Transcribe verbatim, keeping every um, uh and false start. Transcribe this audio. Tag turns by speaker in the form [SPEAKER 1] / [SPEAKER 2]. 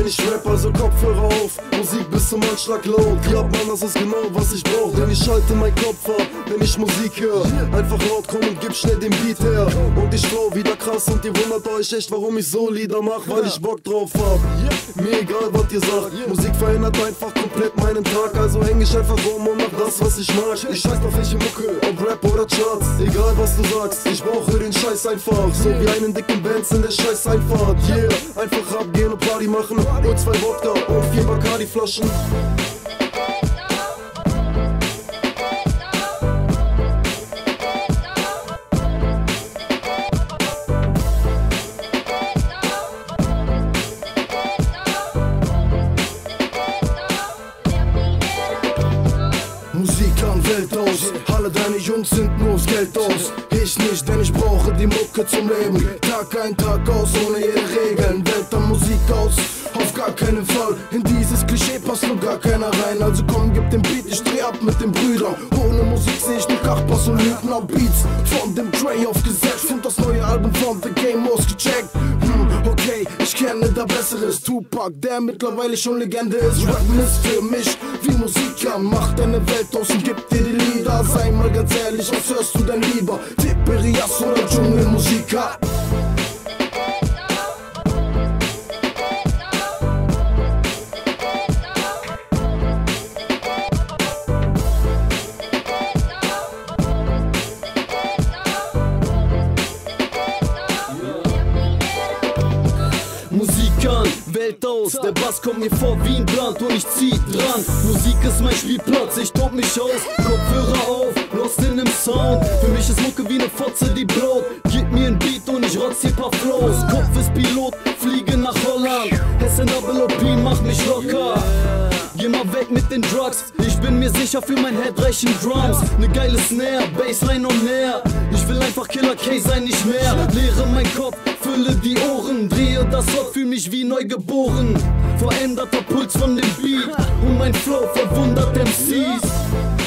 [SPEAKER 1] wenn ich rap, also Kopfhörer auf. Musik bis zum Anschlag laut. Ja, Mann, das ist genau, was ich brauch. Denn ich schalte mein Kopf ab, wenn ich Musik höre. Einfach laut, komm und gib schnell den Beat her. Und ich flow wieder krass und ihr wundert euch echt, warum ich so Lieder mach, weil ich Bock drauf hab. Mir egal, was ihr sagt, Musik verändert einfach komplett meinen Tag. Also häng ich einfach rum und mach das, was ich mag. Ich scheiß auf welche Mucke, ob Rap oder Charts. Egal, was du sagst, ich brauche den Scheiß einfach. So wie einen dicken Bands in der Scheiß Einfahrt. Yeah, einfach abgehen und Party machen. Und zwei Wodka und vier Bacardi-Flaschen.
[SPEAKER 2] Musik an Welt aus, alle deine Jungs sind nur aufs Geld aus. Ich nicht, denn ich brauche die Mucke zum Leben. Tag ein, Tag aus, ohne jede Regeln. Welt an Musik aus, auf gar keinen Fall. In dieses Klischee passt nur gar keiner rein. Also komm, gib den Beat, ich dreh ab mit den Brüdern. Ohne Musik seh ich nur Kachbass und Lügner Beats. Von dem Dre aufgesetzt und das neue Album von The Game ausgecheckt. Hm, okay, ich kenne da Besseres. Tupac, der mittlerweile schon Legende ist. Rappen ist für mich wie Musiker. Mach deine Welt aus und gib dir die Lieder. Sei mal ganz ehrlich, was hörst du denn lieber? Tipperias oder Dschungelmusiker?
[SPEAKER 3] Musik an, Welt aus, der Bass kommt mir vor wie ein Brand und ich zieh dran. Musik ist mein Spielplatz, ich tob mich aus, Kopfhörer auf, lost in dem Sound. Für mich ist Mucke wie ne Fotze, die Brot. Gib mir ein Beat und ich rotz hier paar Flows. Kopf ist Pilot, fliege nach Holland. Hessen Double O P, mach mich locker. Geh mal weg mit den Drugs, ich bin mir sicher, für mein Head reichen Drums. Ne geile Snare, Bassline on air. Ich will einfach Killer K sein, nicht mehr. Leere mein Kopf, fülle die Ohren, drehe das Rad, fühl mich wie neugeboren. Veränderter Puls von dem Beat und mein Flow verwundert M Cs.